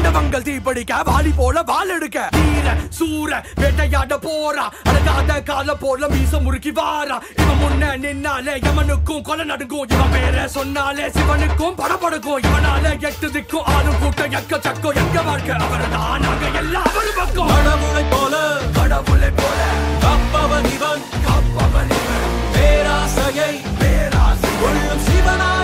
பாண்டவங்கள் தீப்படிக்க வாலி போல வால் எடுக்க வீர சூர வேட்டையாட போறா அடங்காத கால போல மீச முறுக்கி வாரா இவன் முன்ன நின்னாலே யமனுக்கும் கொலை நடுங்கும் இவன் பேர சொன்னாலே சிவனுக்கும் படபடுக்கும் இவனால 8 திக்கும் ஆளும் கூட்டம் எக்க சக்கம் எங்க வாழ்க்கை அவர்தான் நாங்க எல்லாம் அவரு பக்கம் கடவுளை போல கப்பவன் இவன் பேராசையை கொள்ளும் சிவனா